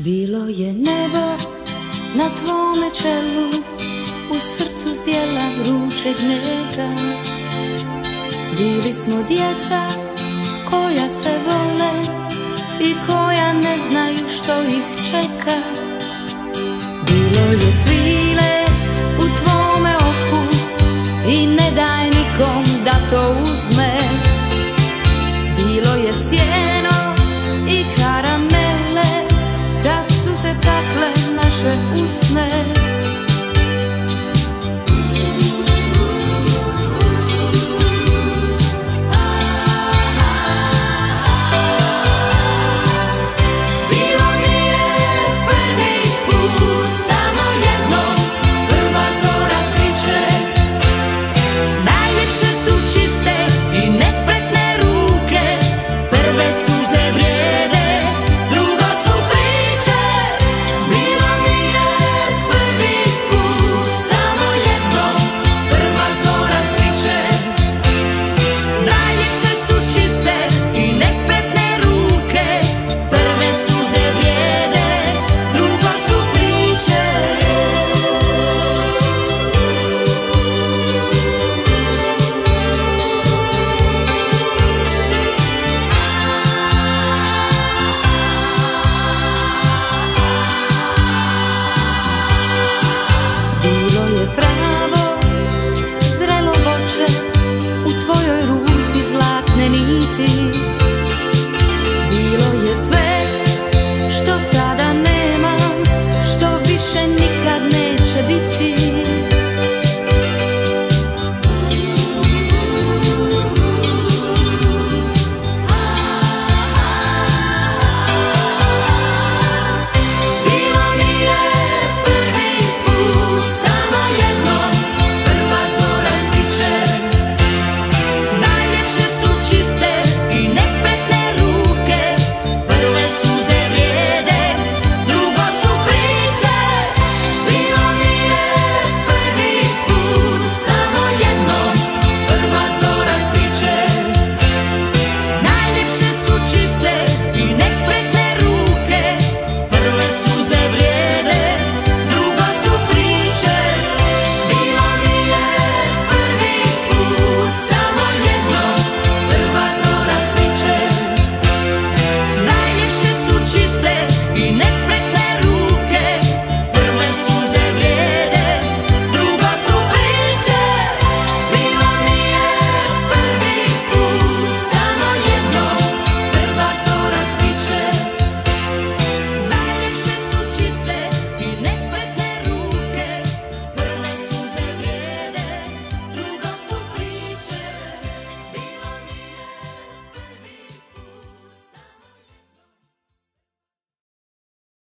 Bilo je nebo na tvome čelu, u srcu zdjela vrućeg mlijeka. Bili smo djeca koja se vole i koja ne znaju što ih čeka. Bilo je svile u tvome oku i ne daj nikom da to uzme. Bilo je sjeno i karamele kad su se takle naše usne.